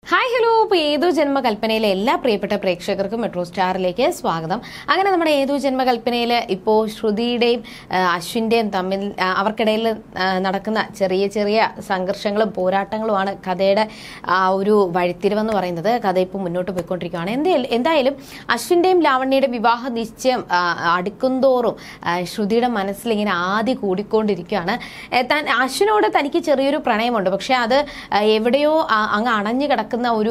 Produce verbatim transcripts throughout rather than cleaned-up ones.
Hi hello ഇപ്പോൾ ഏതോ ജന്മകൽപ്പനയിലെ എല്ലാ പ്രിയപ്പെട്ട പ്രേക്ഷകർക്കും മെട്രോ സ്റ്റാറിലേക്ക് സ്വാഗതം. അങ്ങനെ നമ്മുടെ ഏതോ ജന്മകൽപ്പനയിൽ ഇപ്പോൾ ശ്രുതിയുടെയും അശ്വിൻ്റെയും തമ്മിൽ അവർക്കിടയിൽ നടക്കുന്ന ചെറിയ ചെറിയ സംഘർഷങ്ങളും പോരാട്ടങ്ങളുമാണ് കഥയുടെ ആ ഒരു വഴിത്തിരിവെന്ന് പറയുന്നത്. കഥ ഇപ്പോൾ മുന്നോട്ട് പോയിക്കൊണ്ടിരിക്കുകയാണ്. എന്തായാലും എന്തായാലും അശ്വിൻ്റെയും ലാവണ്യയുടെ വിവാഹ നിശ്ചയം അടുക്കുന്തോറും ശ്രുതിയുടെ മനസ്സിൽ ഇങ്ങനെ ആദി കൂടിക്കൊണ്ടിരിക്കുകയാണ്. താൻ അശ്വിനോട് തനിക്ക് ചെറിയൊരു പ്രണയമുണ്ട്, പക്ഷെ അത് എവിടെയോ അങ്ങ് അണഞ്ഞു കിടക്കുന്ന ഒരു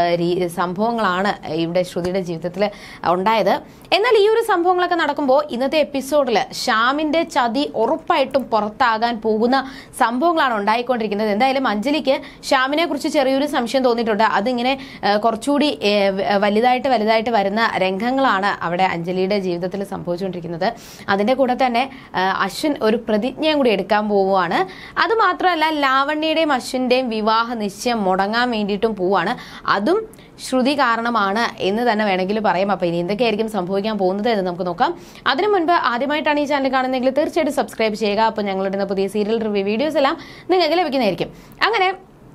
സംഭവങ്ങളാണ് ഇവിടെ ശ്രുതിയുടെ ജീവിതത്തിൽ ഉണ്ടായത്. എന്നാൽ ഈ ഒരു സംഭവങ്ങളൊക്കെ നടക്കുമ്പോൾ ഇന്നത്തെ എപ്പിസോഡിൽ ശ്യാമിന്റെ ചതി ഉറപ്പായിട്ടും പുറത്താകാൻ പോകുന്ന സംഭവങ്ങളാണ് ഉണ്ടായിക്കൊണ്ടിരിക്കുന്നത്. എന്തായാലും അഞ്ജലിക്ക് ശ്യാമിനെ കുറിച്ച് ചെറിയൊരു സംശയം തോന്നിയിട്ടുണ്ട്. അതിങ്ങനെ കുറച്ചുകൂടി വലുതായിട്ട് വലുതായിട്ട് വരുന്ന രംഗങ്ങളാണ് അവിടെ അഞ്ജലിയുടെ ജീവിതത്തിൽ സംഭവിച്ചുകൊണ്ടിരിക്കുന്നത്. അതിന്റെ കൂടെ തന്നെ അശ്വിൻ ഒരു പ്രതിജ്ഞയും കൂടി എടുക്കാൻ പോവുകയാണ്. അത് മാത്രമല്ല, ലാവണ്യയുടെയും അശ്വിന്റെയും വിവാഹ നിശ്ചയം മുടങ്ങാൻ വേണ്ടിയിട്ടും പോവുകയാണ്. അതും ശ്രുതി കാരണമാണ് എന്ന് തന്നെ വേണമെങ്കിൽ പറയാം. അപ്പൊ ഇനി എന്തൊക്കെയായിരിക്കും സംഭവിക്കാൻ പോകുന്നത് എന്ന് നമുക്ക് നോക്കാം. അതിനു മുൻപ് ആദ്യമായിട്ടാണ് ഈ ചാനൽ കാണുന്നതെങ്കിൽ തീർച്ചയായിട്ടും സബ്സ്ക്രൈബ് ചെയ്യുക. അപ്പൊ ഞങ്ങളുടെ പുതിയ സീരിയൽ റിവ്യൂ വീഡിയോസ് എല്ലാം നിങ്ങൾക്ക് ലഭിക്കുന്നതായിരിക്കും. അങ്ങനെ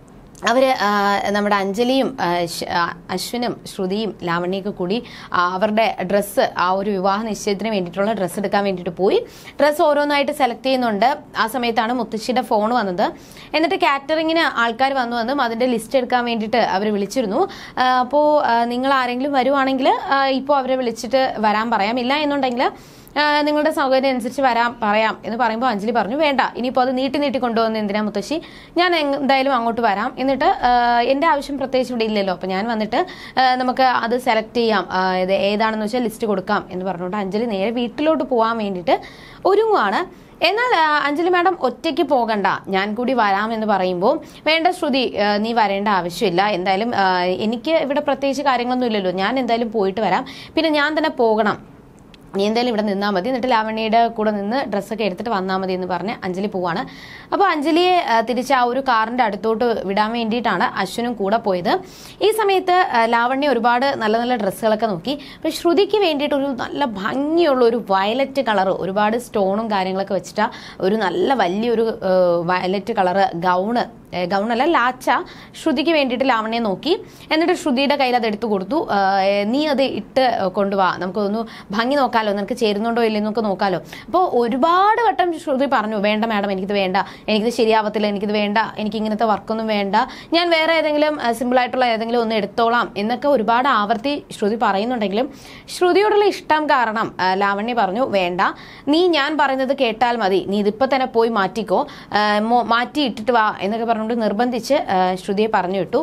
അവർ നമ്മുടെ അഞ്ജലിയും അശ്വിനും ശ്രുതിയും ലാവണ്യൊക്കെ കൂടി അവരുടെ ഡ്രസ്സ് ആ ഒരു വിവാഹ നിശ്ചയത്തിന് വേണ്ടിയിട്ടുള്ള ഡ്രസ്സ് എടുക്കാൻ വേണ്ടിയിട്ട് പോയി. ഡ്രസ്സ് ഓരോന്നായിട്ട് സെലക്ട് ചെയ്യുന്നുണ്ട്. ആ സമയത്താണ് മുത്തശ്ശിയുടെ ഫോൺ വന്നത്. എന്നിട്ട് കാറ്ററിങ്ങിന് ആൾക്കാർ വന്നു വന്നും അതിൻ്റെ ലിസ്റ്റ് എടുക്കാൻ വേണ്ടിയിട്ട് അവർ വിളിച്ചിരുന്നു. അപ്പോൾ നിങ്ങൾ ആരെങ്കിലും വരുവാണെങ്കിൽ ഇപ്പോൾ അവരെ വിളിച്ചിട്ട് വരാൻ പറയാം, ഇല്ല എന്നുണ്ടെങ്കിൽ നിങ്ങളുടെ സൗകര്യം അനുസരിച്ച് വരാൻ പറയാം എന്ന് പറയുമ്പോൾ അഞ്ജലി പറഞ്ഞു, വേണ്ട, ഇനിയിപ്പോൾ അത് നീട്ടി നീട്ടി കൊണ്ടുവന്ന് എന്തിനാ മുത്തശ്ശി, ഞാൻ എന്തായാലും അങ്ങോട്ട് വരാം. എന്നിട്ട് എൻ്റെ ആവശ്യം പ്രത്യേകിച്ച് ഇവിടെ ഇല്ലല്ലോ, അപ്പം ഞാൻ വന്നിട്ട് നമുക്ക് അത് സെലക്ട് ചെയ്യാം, ഇത് ഏതാണെന്ന് വെച്ചാൽ ലിസ്റ്റ് കൊടുക്കാം എന്ന് പറഞ്ഞുകൊണ്ട് അഞ്ജലി നേരെ വീട്ടിലോട്ട് പോകാൻ വേണ്ടിയിട്ട് ഒരുങ്ങുവാണ്. എന്നാൽ അഞ്ജലി മാഡം ഒറ്റയ്ക്ക് പോകണ്ട, ഞാൻ കൂടി വരാമെന്ന് പറയുമ്പോൾ, വേണ്ട ശ്രുതി, നീ വരേണ്ട ആവശ്യമില്ല, എന്തായാലും എനിക്ക് ഇവിടെ പ്രത്യേകിച്ച് കാര്യങ്ങളൊന്നും ഇല്ലല്ലോ, ഞാൻ എന്തായാലും പോയിട്ട് വരാം, പിന്നെ ഞാൻ തന്നെ പോകണം, നീ എന്തായാലും ഇവിടെ നിന്നാൽ മതി, എന്നിട്ട് ലാവണ്യയുടെ കൂടെ നിന്ന് ഡ്രസ്സൊക്കെ എടുത്തിട്ട് വന്നാൽ മതി എന്ന് പറഞ്ഞ് അഞ്ജലി പോവാണ്. അപ്പോൾ അഞ്ജലിയെ തിരിച്ച് ആ ഒരു കാറിൻ്റെ അടുത്തോട്ട് വിടാൻ വേണ്ടിയിട്ടാണ് അശ്വിനും കൂടെ പോയത്. ഈ സമയത്ത് ലാവണ്യ ഒരുപാട് നല്ല നല്ല ഡ്രസ്സുകളൊക്കെ നോക്കി. അപ്പോൾ ശ്രുതിക്ക് വേണ്ടിയിട്ട് ഒരു നല്ല ഭംഗിയുള്ള ഒരു വയലറ്റ് കളറ്, ഒരുപാട് സ്റ്റോണും കാര്യങ്ങളൊക്കെ വെച്ചിട്ട് ഒരു നല്ല വലിയൊരു വയലറ്റ് കളറ് ഗൗണ് ഗൗണല്ല ലാച്ച ശ്രുതിക്ക് വേണ്ടിയിട്ട് ലാവണ്യെ നോക്കി. എന്നിട്ട് ശ്രുതിയുടെ കയ്യിൽ അത് എടുത്തു കൊടുത്തു. നീ അത് ഇട്ട് കൊണ്ടുപോവാ, നമുക്കൊന്ന് ഭംഗി നോക്കാലോ, നിനക്ക് ചേരുന്നുണ്ടോ ഇല്ലെന്ന് നമുക്ക് നോക്കാലോ. അപ്പോൾ ഒരുപാട് വട്ടം ശ്രുതി പറഞ്ഞു, വേണ്ട മാഡം, എനിക്കിത് വേണ്ട, എനിക്കിത് ശരിയാവത്തില്ല, എനിക്കിത് വേണ്ട, എനിക്ക് ഇങ്ങനത്തെ വർക്കൊന്നും വേണ്ട, ഞാൻ വേറെ ഏതെങ്കിലും സിമ്പിളായിട്ടുള്ള ഏതെങ്കിലും ഒന്ന് എടുത്തോളാം എന്നൊക്കെ ഒരുപാട് ആവർത്തി ശ്രുതി പറയുന്നുണ്ടെങ്കിലും ശ്രുതിയോടുള്ള ഇഷ്ടം കാരണം ലാവണ്യ പറഞ്ഞു, വേണ്ട, നീ ഞാൻ പറയുന്നത് കേട്ടാൽ മതി, നീ ഇതിപ്പോൾ തന്നെ പോയി മാറ്റിക്കോ, മാറ്റി ഇട്ടിട്ട് വാ എന്നൊക്കെ പറഞ്ഞു നിർബന്ധിച്ച് ശ്രുതിയെ പറഞ്ഞു വിട്ടു.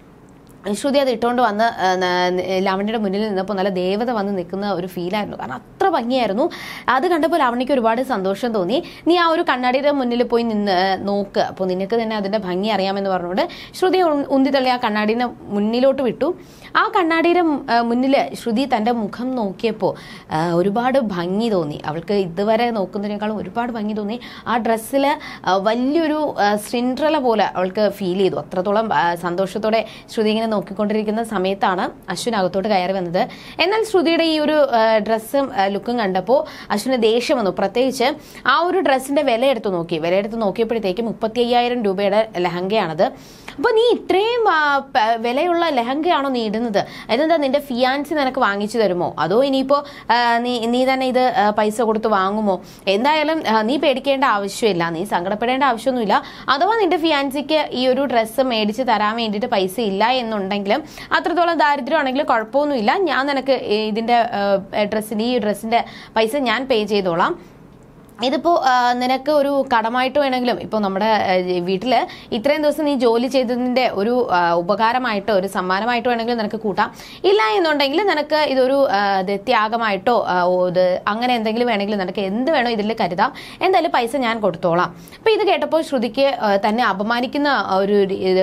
ശ്രുതി അത് ഇട്ടുകൊണ്ട് വന്ന് ലാവണ്യയുടെ മുന്നിൽ നിന്നപ്പോൾ നല്ല ദേവത വന്ന് നിൽക്കുന്ന ഒരു ഫീലായിരുന്നു. കാരണം അത്ര ഭംഗിയായിരുന്നു. അത് കണ്ടപ്പോൾ ലാവണ്യയ്ക്ക് ഒരുപാട് സന്തോഷം തോന്നി. നീ ആ ഒരു കണ്ണാടിയുടെ മുന്നിൽ പോയി നിന്ന് നോക്ക്, അപ്പോൾ നിനക്ക് തന്നെ അതിൻ്റെ ഭംഗി അറിയാമെന്ന് പറഞ്ഞുകൊണ്ട് ശ്രുതി ഉന്തി തള്ളി ആ കണ്ണാടിയുടെ മുന്നിലോട്ട് വിട്ടു. ആ കണ്ണാടിയുടെ മുന്നിൽ ശ്രുതി തൻ്റെ മുഖം നോക്കിയപ്പോൾ ഒരുപാട് ഭംഗി തോന്നി. അവൾക്ക് ഇതുവരെ നോക്കുന്നതിനേക്കാളും ഒരുപാട് ഭംഗി തോന്നി. ആ ഡ്രസ്സിൽ വലിയൊരു സിൻഡ്രല പോലെ അവൾക്ക് ഫീൽ ചെയ്തു. അത്രത്തോളം സന്തോഷത്തോടെ ശ്രുതി ഇങ്ങനെ നോക്കിക്കൊണ്ടിരിക്കുന്ന സമയത്താണ് അശ്വിൻ അകത്തോട്ട് കയറി വന്നത്. എന്നാൽ ശ്രുതിയുടെ ഈ ഒരു ഡ്രസ്സും ലുക്കും കണ്ടപ്പോൾ അശ്വിന് ദേഷ്യം വന്നു. പ്രത്യേകിച്ച് ആ ഒരു ഡ്രസ്സിന്റെ വില എടുത്ത് നോക്കി. വില എടുത്ത് നോക്കിയപ്പോഴത്തേക്ക് മുപ്പത്തി അയ്യായിരം രൂപയുടെ ലഹങ്കയാണത്. അപ്പോൾ നീ ഇത്രയും വിലയുള്ള ലഹങ്കയാണോ നീ ഇടുന്നത്? അതെന്താ, നിന്റെ ഫിയാൻസി നിനക്ക് വാങ്ങിച്ചു തരുമോ, അതോ ഇനിയിപ്പോൾ നീ നീ തന്നെ ഇത് പൈസ കൊടുത്ത് വാങ്ങുമോ? എന്തായാലും നീ പേടിക്കേണ്ട ആവശ്യമില്ല, നീ സങ്കടപ്പെടേണ്ട ആവശ്യമൊന്നുമില്ല. അഥവാ നിന്റെ ഫിയാൻസിക്ക് ഈ ഒരു ഡ്രസ്സ് മേടിച്ച് തരാൻ വേണ്ടിയിട്ട് പൈസ ഇല്ല എന്നുണ്ടെങ്കിലും, അത്രത്തോളം ദാരിദ്ര്യമാണെങ്കിലും കുഴപ്പമൊന്നുമില്ല, ഞാൻ നിനക്ക് ഇതിൻ്റെ ഡ്രസ്സിന് ഈ ഡ്രസ്സിൻ്റെ പൈസ ഞാൻ പേ ചെയ്തോളാം. ഇതിപ്പോൾ നിനക്ക് ഒരു കടമായിട്ട് വേണമെങ്കിലും, ഇപ്പോൾ നമ്മുടെ വീട്ടിൽ ഇത്രയും ദിവസം നീ ജോലി ചെയ്തതിൻ്റെ ഒരു ഉപകാരമായിട്ടോ ഒരു സമ്മാനമായിട്ടോ വേണമെങ്കിലും നിനക്ക് കൂട്ടാം. ഇല്ല എന്നുണ്ടെങ്കിൽ നിനക്ക് ഇതൊരു ത്യാഗമായിട്ടോ ഇത് അങ്ങനെ എന്തെങ്കിലും വേണമെങ്കിലും നിനക്ക് എന്ത് വേണോ ഇതിൽ കരുതാം, എന്തായാലും പൈസ ഞാൻ കൊടുത്തോളാം. അപ്പോൾ ഇത് കേട്ടപ്പോൾ ശ്രുതിക്ക് തന്നെ അപമാനിക്കുന്ന ഒരു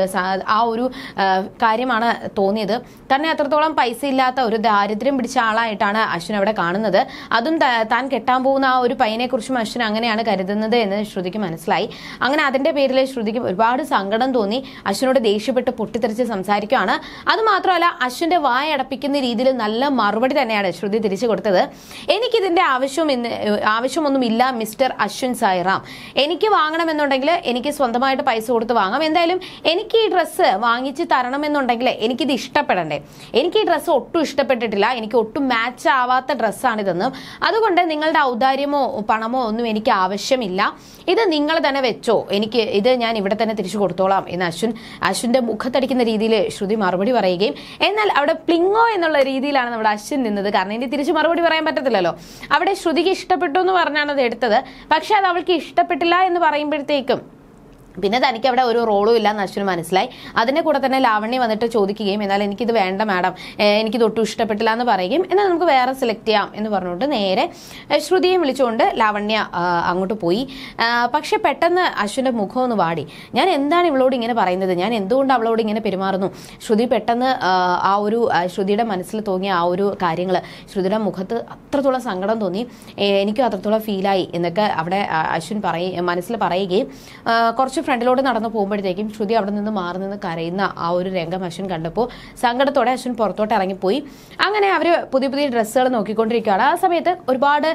ആ ഒരു കാര്യമാണ് തോന്നിയത്. തന്നെ അത്രത്തോളം പൈസ ഇല്ലാത്ത ഒരു ദാരിദ്ര്യം പിടിച്ച ആളായിട്ടാണ് അശ്വിൻ അവിടെ കാണുന്നത്. അതും താൻ കെട്ടാൻ പോകുന്ന ആ ഒരു പയ്യനെ കുറിച്ചും അശ്വിൻ അങ്ങനെയാണ് കരുതുന്നത് എന്ന് ശ്രുതിക്ക് മനസ്സിലായി. അങ്ങനെ അതിന്റെ പേരിൽ ശ്രുതിക്ക് ഒരുപാട് സങ്കടം തോന്നി. അശ്വിനോട് ദേഷ്യപ്പെട്ട് പൊട്ടിത്തെറിച്ച് സംസാരിക്കുകയാണ്. അതുമാത്രമല്ല, അശ്വിന്റെ വായ അടപ്പിക്കുന്ന രീതിയിൽ നല്ല മറുപടി തന്നെയാണ് ശ്രുതി തിരിച്ചു കൊടുത്തത്. എനിക്കിതിന്റെ ആവശ്യം ആവശ്യമൊന്നുമില്ല മിസ്റ്റർ അശ്വിൻ സായിറാം. എനിക്ക് വാങ്ങണമെന്നുണ്ടെങ്കിൽ എനിക്ക് സ്വന്തമായിട്ട് പൈസ കൊടുത്ത് വാങ്ങാം. എന്തായാലും എനിക്ക് ഈ ഡ്രസ്സ് വാങ്ങിച്ച് തരണമെന്നുണ്ടെങ്കിൽ എനിക്കിത് ഇഷ്ടപ്പെടണ്ടേ. എനിക്ക് ഈ ഡ്രസ്സ് ഒട്ടും ഇഷ്ടപ്പെട്ടിട്ടില്ല. എനിക്ക് ഒട്ടും മാച്ച് ആവാത്ത ഡ്രസ്സാണിതെന്നും അതുകൊണ്ട് നിങ്ങളുടെ ഔദാര്യമോ പണമോ ഒന്നും എനിക്ക് ആവശ്യമില്ല. ഇത് നിങ്ങൾ തന്നെ വെച്ചോ, എനിക്ക് ഇത് ഞാൻ ഇവിടെ തന്നെ തിരിച്ചു കൊടുത്തോളാം എന്ന് അശ്വിൻ അശ്വിന്റെ മുഖത്തടിക്കുന്ന രീതിയിൽ ശ്രുതി മറുപടി പറയുകയും, എന്നാൽ അവിടെ പ്ലിങ്ങോ എന്നുള്ള രീതിയിലാണ് നമ്മുടെ അശ്വിൻ നിന്നത്. കാരണം ഇനി തിരിച്ചു മറുപടി പറയാൻ പറ്റത്തില്ലല്ലോ. അവിടെ ശ്രുതിക്ക് ഇഷ്ടപ്പെട്ടു എന്ന് പറഞ്ഞാണ് അത് എടുത്തത്. പക്ഷെ അത് അവൾക്ക് ഇഷ്ടപ്പെട്ടില്ല എന്ന് പറയുമ്പോഴത്തേക്കും പിന്നെ തനിക്ക് അവിടെ ഒരു റോളും ഇല്ല എന്ന് അശ്വിന് മനസ്സിലായി. അതിന്റെ കൂടെ തന്നെ ലാവണ്യ വന്നിട്ട് ചോദിക്കുകയും, എന്നാൽ എനിക്കിത് വേണ്ട മാഡം, എനിക്കിത് ഒട്ടും ഇഷ്ടപ്പെട്ടില്ല എന്ന് പറയുകയും, എന്നാൽ നമുക്ക് വേറെ സെലക്ട് ചെയ്യാം എന്ന് പറഞ്ഞുകൊണ്ട് നേരെ ശ്രുതിയെ വിളിച്ചുകൊണ്ട് ലാവണ്യ അങ്ങോട്ട് പോയി. പക്ഷെ പെട്ടെന്ന് അശ്വിന്റെ മുഖം ഒന്ന് വാടി. ഞാൻ എന്താണ് ഇവളോട് ഇങ്ങനെ പറയുന്നത്, ഞാൻ എന്തുകൊണ്ട് അവളോട് ഇങ്ങനെ പെരുമാറുന്നു? ശ്രുതി പെട്ടെന്ന് ആ ഒരു ശ്രുതിയുടെ മനസ്സിൽ തോന്നിയ ആ ഒരു കാര്യങ്ങൾ, ശ്രുതിയുടെ മുഖത്ത് അത്രത്തോളം സങ്കടം തോന്നി, എനിക്കും അത്രത്തോളം ഫീലായി എന്നൊക്കെ അവിടെ അശ്വിൻ പറയ മനസ്സിൽ പറയുകയും, കുറച്ച് ഫ്രണ്ടിലോട്ട് നടന്നു പോകുമ്പോഴത്തേക്കും ശ്രുതി അവിടെ നിന്ന് മാറി നിന്ന് കരയുന്ന ആ ഒരു രംഗം അശ്വിൻ കണ്ടപ്പോൾ സങ്കടത്തോടെ അശ്വിൻ പുറത്തോട്ട് ഇറങ്ങിപ്പോയി. അങ്ങനെ അവർ പുതിയ പുതിയ ഡ്രസ്സുകൾ നോക്കിക്കൊണ്ടിരിക്കുകയാണ്. ആ സമയത്ത് ഒരുപാട്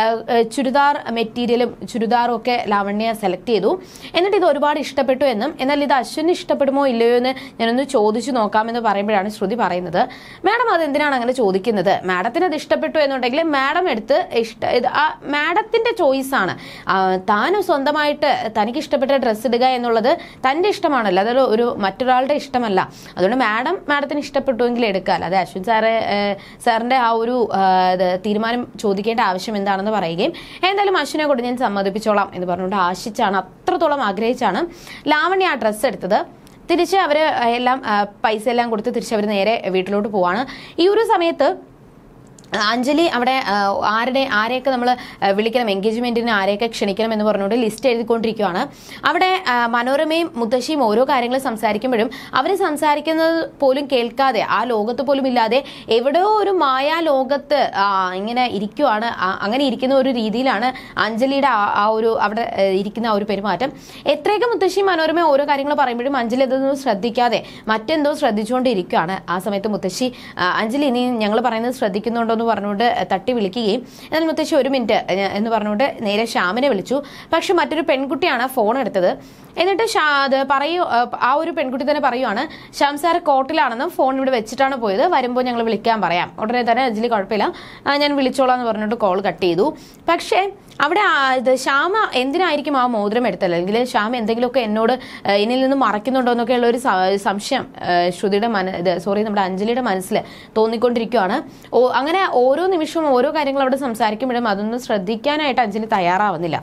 ചുരിദാർ മെറ്റീരിയലും ചുരിദാറും ഒക്കെ ലാവണ്യ സെലക്ട് ചെയ്തു. എന്നിട്ട് ഇത് ഒരുപാട് ഇഷ്ടപ്പെട്ടു എന്നും, എന്നാൽ ഇത് അശ്വിന് ഇഷ്ടപ്പെടുമോ ഇല്ലയോ എന്ന് ഞാനൊന്ന് ചോദിച്ചു നോക്കാമെന്ന് പറയുമ്പോഴാണ് ശ്രുതി പറയുന്നത്, മാഡം അതെന്തിനാണ് അങ്ങനെ ചോദിക്കുന്നത്? മാഡത്തിന് അത് ഇഷ്ടപ്പെട്ടു എന്നുണ്ടെങ്കിൽ മാഡം എടുത്ത് ഇഷ്ട മാഡത്തിന്റെ ചോയ്സ് ആണ്. താനും സ്വന്തമായിട്ട് തനിക്ക് ഇഷ്ടപ്പെട്ട ഡ്രസ്സ് ഇടുക എന്നുള്ളത് തന്റെ ഇഷ്ടമാണല്ലോ, അതൊരു ഒരു മറ്റൊരാളുടെ ഇഷ്ടമല്ല. അതുകൊണ്ട് മാഡം മാഡത്തിന് ഇഷ്ടപ്പെട്ടുവെങ്കിൽ എടുക്കുക, അല്ലാതെ അശ്വിൻ സാറ് സാറിന്റെ ആ ഒരു തീരുമാനം ചോദിക്കേണ്ട ആവശ്യം എന്താണെന്ന് പറയുകയും, എന്തായാലും അശ്വിനെ കൊണ്ട് ഞാൻ സമ്മതിപ്പിച്ചോളാം എന്ന് പറഞ്ഞുകൊണ്ട് ആശിച്ചാണ്, അത്രത്തോളം ആഗ്രഹിച്ചാണ് ലാവണ്യ ആ ഡ്രസ്സ് എടുത്തത്. തിരിച്ച് അവര് എല്ലാം പൈസ എല്ലാം കൊടുത്ത് തിരിച്ച് അവർ നേരെ വീട്ടിലോട്ട് പോവാണ്. ഈ ഒരു സമയത്ത് അഞ്ജലി അവിടെ ആരുടെ ആരെയൊക്കെ നമ്മൾ വിളിക്കണം, എൻഗേജ്മെന്റിന് ആരെയൊക്കെ ക്ഷണിക്കണം എന്ന് പറഞ്ഞുകൊണ്ട് ലിസ്റ്റ് എഴുതിക്കൊണ്ടിരിക്കുകയാണ്. അവിടെ മനോരമയും മുത്തശ്ശിയും ഓരോ കാര്യങ്ങൾ സംസാരിക്കുമ്പോഴും അവർ സംസാരിക്കുന്നത് പോലും കേൾക്കാതെ, ആ ലോകത്ത് പോലും ഇല്ലാതെ എവിടെയോ ഒരു മായാ ലോകത്ത് ഇങ്ങനെ ഇരിക്കുവാണ്. അങ്ങനെ ഇരിക്കുന്ന ഒരു രീതിയിലാണ് അഞ്ജലിയുടെ ആ ഒരു അവിടെ ഇരിക്കുന്ന ആ ഒരു പെരുമാറ്റം. എത്രയൊക്കെ മുത്തശ്ശിയും മനോരമയും ഓരോ കാര്യങ്ങൾ പറയുമ്പോഴും അഞ്ജലി ഇതൊന്നും ശ്രദ്ധിക്കാതെ മറ്റെന്തോ ശ്രദ്ധിച്ചുകൊണ്ടിരിക്കുകയാണ്. ആ സമയത്ത് മുത്തശ്ശി, അഞ്ജലി ഇനി ഞങ്ങൾ പറയുന്നത് ശ്രദ്ധിക്കുന്നുണ്ടോ പറഞ്ഞുകൊണ്ട് തട്ടി വിളിക്കുകയും, എന്നാൽ മുത്തശ്ശി ഒരു മിനിറ്റ് എന്ന് പറഞ്ഞുകൊണ്ട് നേരെ ശ്യാമിനെ വിളിച്ചു. പക്ഷെ മറ്റൊരു പെൺകുട്ടിയാണ് ഫോൺ എടുത്തത്. എന്നിട്ട് അത് പറയൂ, ആ ഒരു പെൺകുട്ടി തന്നെ പറയുവാണ്, ശ്യാം സാർ കോർട്ടിലാണെന്നും ഫോൺ ഇവിടെ വെച്ചിട്ടാണ് പോയത്, വരുമ്പോൾ ഞങ്ങൾ വിളിക്കാൻ പറയാം. ഉടനെ തന്നെ അഞ്ജലി കുഴപ്പമില്ല, ഞാൻ വിളിച്ചോളാം എന്ന് പറഞ്ഞിട്ട് കോൾ കട്ട് ചെയ്തു. പക്ഷേ അവിടെ ഇത് ശ്യാമ എന്തിനായിരിക്കും ആ മോതിരം എടുത്തത്, അല്ലെങ്കിൽ ശ്യാം എന്തെങ്കിലുമൊക്കെ എന്നോട് എന്നിൽ നിന്ന് മറയ്ക്കുന്നുണ്ടോ എന്നൊക്കെയുള്ള ഒരു സംശയം ശ്രുതിയുടെ മന സോറി നമ്മുടെ അഞ്ജലിയുടെ മനസ്സിൽ തോന്നിക്കൊണ്ടിരിക്കുകയാണ്. ഓ അങ്ങനെ ഓരോ നിമിഷവും ഓരോ കാര്യങ്ങൾ അവിടെ സംസാരിക്കുമ്പോഴും അതൊന്നും ശ്രദ്ധിക്കാനായിട്ട് അഞ്ജലി തയ്യാറാവുന്നില്ല.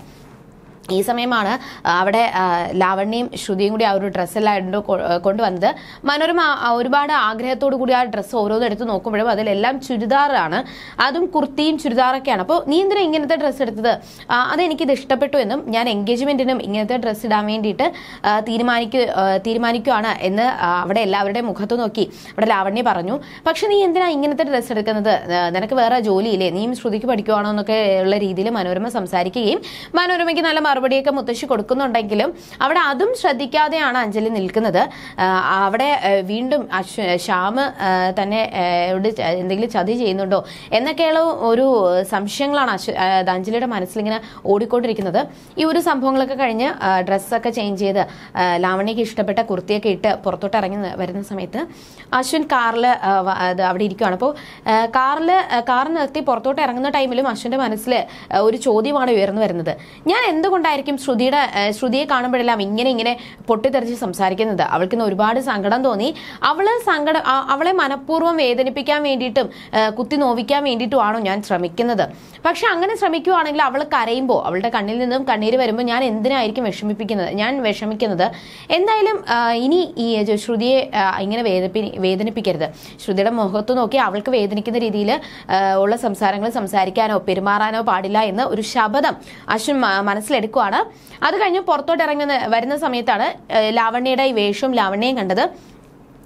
ഈ സമയമാണ് അവിടെ ലാവണ്യയും ശ്രുതിയും കൂടി ആ ഒരു ഡ്രസ്സെല്ലാം കൊണ്ടുവന്നത്. മനോരമ ഒരുപാട് ആഗ്രഹത്തോടു കൂടി ആ ഡ്രസ്സ് ഓരോന്നും എടുത്ത് നോക്കുമ്പോഴും അതിലെല്ലാം ചുരിദാറാണ്, അതും കുർത്തിയും ചുരിദാറൊക്കെയാണ്. അപ്പോൾ നീ എന്തിനാ ഇങ്ങനത്തെ ഡ്രസ്സ് എടുത്തത്? അതെനിക്കിത് ഇഷ്ടപ്പെട്ടു എന്നും ഞാൻ എൻഗേജ്മെന്റിനും ഇങ്ങനത്തെ ഡ്രസ്സ് ഇടാൻ വേണ്ടിയിട്ട് തീരുമാനിക്കു തീരുമാനിക്കുകയാണ് എന്ന് അവിടെ എല്ലാവരുടെയും മുഖത്ത് നോക്കി അവിടെ ലാവണ്യ പറഞ്ഞു. പക്ഷെ നീ എന്തിനാ ഇങ്ങനത്തെ ഡ്രസ്സ് എടുക്കുന്നത്? നിനക്ക് വേറെ ജോലിയില്ലേ? നീയും ശ്രുതിക്ക് പഠിക്കുവാണോ എന്നൊക്കെ ഉള്ള രീതിയിൽ മനോരമ സംസാരിക്കുകയും, മനോരമയ്ക്ക് നല്ല മറുപടിയൊക്കെ മുത്തശ്ശി കൊടുക്കുന്നുണ്ടെങ്കിലും അവിടെ അതും ശ്രദ്ധിക്കാതെയാണ് അഞ്ജലി നിൽക്കുന്നത്. അവിടെ വീണ്ടും ശ്യാം തന്നെ എന്തെങ്കിലും ചതി ചെയ്യുന്നുണ്ടോ എന്നൊക്കെയുള്ള ഒരു സംശയങ്ങളാണ് അഞ്ജലിയുടെ മനസ്സിലിങ്ങനെ ഓടിക്കൊണ്ടിരിക്കുന്നത്. ഈ ഒരു സംഭവങ്ങളൊക്കെ കഴിഞ്ഞ് ഡ്രസ്സൊക്കെ ചേഞ്ച് ചെയ്ത് ലാവണ്യക്ക് ഇഷ്ടപ്പെട്ട കുർത്തിയൊക്കെ ഇട്ട് പുറത്തോട്ട് ഇറങ്ങി വരുന്ന സമയത്ത് അശ്വിൻ കാറിൽ അവിടെ ഇരിക്കുകയാണ്. അപ്പോൾ കാറിൽ കാർ നിർത്തി പുറത്തോട്ട് ഇറങ്ങുന്ന ടൈമിലും അശ്വിന്റെ മനസ്സിൽ ഒരു ചോദ്യമാണ് ഉയർന്നു വരുന്നത്. ഞാൻ എന്തുകൊണ്ടായിരിക്കും ശ്രുതിയുടെ ശ്രുതിയെ കാണുമ്പോഴെല്ലാം ഇങ്ങനെ ഇങ്ങനെ പൊട്ടിത്തെറിച്ച് സംസാരിക്കുന്നത്? അവൾക്ക് ഒരുപാട് സങ്കടം തോന്നി. അവള് സങ്കടം അവളെ മനഃപൂർവ്വം വേദനിപ്പിക്കാൻ വേണ്ടിയിട്ടും കുത്തി നോവിക്കാൻ വേണ്ടിയിട്ടുമാണോ ഞാൻ ശ്രമിക്കുന്നത്? പക്ഷെ അങ്ങനെ ശ്രമിക്കുവാണെങ്കിൽ അവൾ കരയുമ്പോൾ, അവളുടെ കണ്ണിൽ നിന്നും കണ്ണീര് വരുമ്പോൾ ഞാൻ എന്തിനായിരിക്കും വിഷമിപ്പിക്കുന്നത് ഞാൻ വിഷമിക്കുന്നത് എന്തായാലും ഇനി ഈ ശ്രുതിയെ ഇങ്ങനെ വേദപ്പി വേദനിപ്പിക്കരുത്. ശ്രുതിയുടെ മുഖത്ത് നോക്കി അവൾക്ക് വേദനിക്കുന്ന രീതിയിൽ ഉള്ള സംസാരങ്ങൾ സംസാരിക്കാനോ പെരുമാറാനോ പാടില്ല എന്ന് ഒരു ശപഥം അശ്വിൻ മനസ്സിലെടുക്കുകയാണ്. അത് കഴിഞ്ഞ് പുറത്തോട്ട് ഇറങ്ങുന്ന വരുന്ന സമയത്താണ് ലാവണ്യയുടെ ഈ വേഷവും ലാവണ്യയും കണ്ടത്.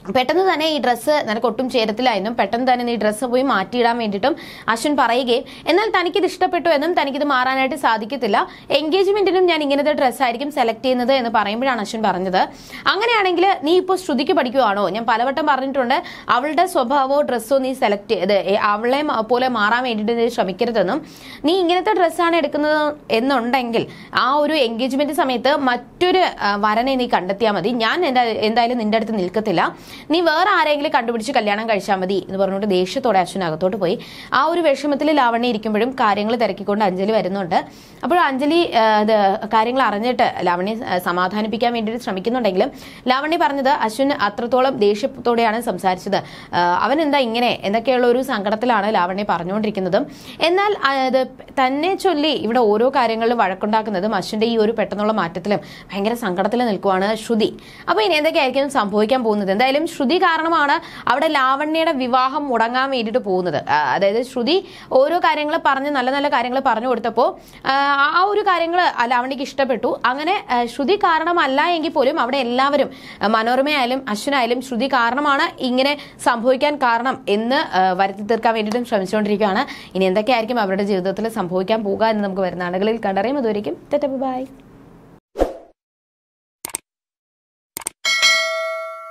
പെട്ടെന്ന് തന്നെ ഈ ഡ്രസ്സ് നിനക്ക് ഒട്ടും ചേരത്തില്ല എന്നും പെട്ടെന്ന് തന്നെ നീ ഡ്രസ്സ് പോയി മാറ്റിയിടാൻ വേണ്ടിയിട്ടും അശ്വിൻ പറയുകയും എന്നാൽ തനിക്കിത് ഇഷ്ടപ്പെട്ടു എന്നും തനിക്കിത് മാറാനായിട്ട് സാധിക്കത്തില്ല, എൻഗേജ്മെന്റിനും ഞാൻ ഇങ്ങനത്തെ ഡ്രസ്സായിരിക്കും സെലക്ട് ചെയ്യുന്നത് എന്ന് പറയുമ്പോഴാണ് അശ്വിൻ പറഞ്ഞത് അങ്ങനെയാണെങ്കിൽ നീ ഇപ്പോൾ ശ്രുതിക്ക് പഠിക്കുവാണോ? ഞാൻ പലവട്ടം പറഞ്ഞിട്ടുണ്ട് അവളുടെ സ്വഭാവമോ ഡ്രസ്സോ നീ സെലക്ട് ചെയ്ത് അവളെ പോലെ മാറാൻ വേണ്ടിയിട്ട് നീ ശ്രമിക്കരുതെന്നും നീ ഇങ്ങനത്തെ ഡ്രസ്സാണ് എടുക്കുന്നത് എന്നുണ്ടെങ്കിൽ ആ ഒരു എൻഗേജ്മെന്റ് സമയത്ത് മറ്റൊരു വരനെ നീ കണ്ടെത്തിയാൽ മതി, ഞാൻ എന്തായാലും നിന്റെ അടുത്ത് നിൽക്കത്തില്ല, നീ വേറെ ആരെങ്കിലും കണ്ടുപിടിച്ച് കല്യാണം കഴിച്ചാൽ മതി എന്ന് പറഞ്ഞുകൊണ്ട് ദേഷ്യത്തോടെ അശ്വിൻ അകത്തോട്ട് പോയി. ആ ഒരു വിഷമത്തിൽ ലാവണ്യ ഇരിക്കുമ്പോഴും കാര്യങ്ങൾ തിരക്കിക്കൊണ്ട് അഞ്ജലി വരുന്നുണ്ട്. അപ്പോൾ അഞ്ജലി ഇത് കാര്യങ്ങൾ അറിഞ്ഞിട്ട് ലാവണ്യ സമാധാനിപ്പിക്കാൻ വേണ്ടിയിട്ട് ശ്രമിക്കുന്നുണ്ടെങ്കിലും ലാവണ്യ പറഞ്ഞത് അശ്വിൻ അത്രത്തോളം ദേഷ്യത്തോടെയാണ് സംസാരിച്ചത്, അവൻ എന്താ ഇങ്ങനെ എന്തൊക്കെയുള്ള ഒരു സങ്കടത്തിലാണ് ലാവണ്യ പറഞ്ഞുകൊണ്ടിരിക്കുന്നതും. എന്നാൽ ഇത് തന്നെ ചൊല്ലി ഇവിടെ ഓരോ കാര്യങ്ങളിലും വഴക്കുണ്ടാക്കുന്നതും അശ്വിന്റെ ഈ ഒരു പെട്ടെന്നുള്ള മാറ്റത്തിലും ഭയങ്കര സങ്കടത്തിൽ നിൽക്കുവാണ് ശ്രുതി. അപ്പൊ ഇനി എന്തൊക്കെയായിരിക്കും സംഭവിക്കാൻ പോകുന്നത്? എന്തായാലും ശ്രുതി കാരണമാണ് അവിടെ ലാവണ്യയുടെ വിവാഹം മുടങ്ങാൻ വേണ്ടിയിട്ട് പോകുന്നത്. അതായത് ശ്രുതി ഓരോ കാര്യങ്ങൾ പറഞ്ഞ് നല്ല നല്ല കാര്യങ്ങൾ പറഞ്ഞു കൊടുത്തപ്പോൾ ആ ഒരു കാര്യങ്ങൾ ലാവണ്യക്ക് ഇഷ്ടപ്പെട്ടു. അങ്ങനെ ശ്രുതി കാരണമല്ല എങ്കിൽ പോലും അവിടെ എല്ലാവരും മനോരമയായാലും അശ്വിനായാലും ശ്രുതി കാരണമാണ് ഇങ്ങനെ സംഭവിക്കാൻ കാരണം എന്ന് വരുത്തി തീർക്കാൻ വേണ്ടിയിട്ടും ശ്രമിച്ചുകൊണ്ടിരിക്കുകയാണ്. ഇനി എന്തൊക്കെയായിരിക്കും അവരുടെ ജീവിതത്തിൽ സംഭവിക്കാൻ പോകുക എന്ന് നമുക്ക് വരുന്ന ആളുകളിൽ കണ്ടറിയാം. അതുവരെയും ബൈ.